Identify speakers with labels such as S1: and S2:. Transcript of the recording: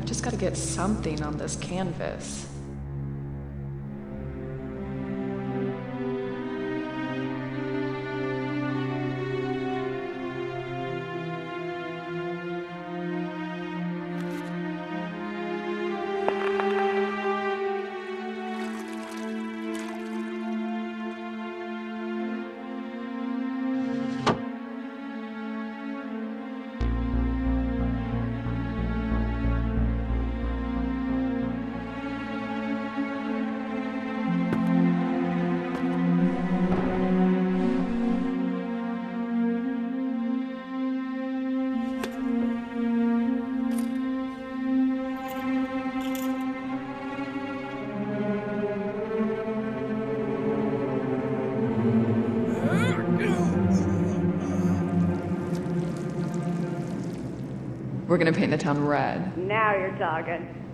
S1: Just gotta get something on this canvas. We're gonna paint the town red.
S2: Now you're talking.